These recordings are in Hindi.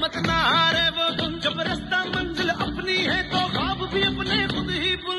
मत ना हारे वो तुम, जब रास्ता मंजिल अपनी है तो ख्वाब भी अपने खुद ही बुन।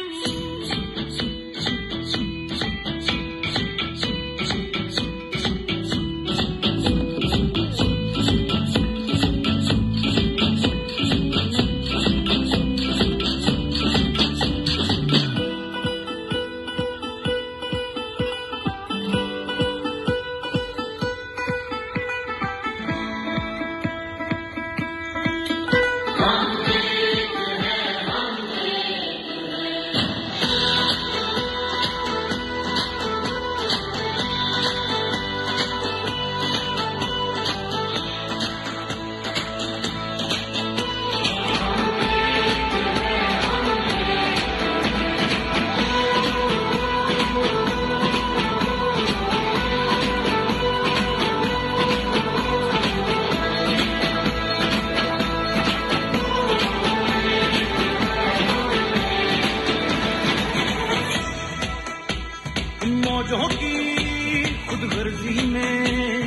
मौजों की खुद गर्जी में,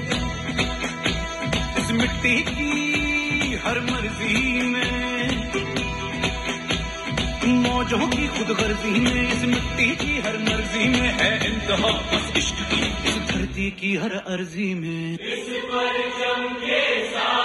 इस मिट्टी की हर मर्जी में, मौजों की खुद गर्जी में, इस मिट्टी की हर मर्जी में है इंतहा बस इश्क की, इस धरती की हर अर्जी में। इस परचम के साथ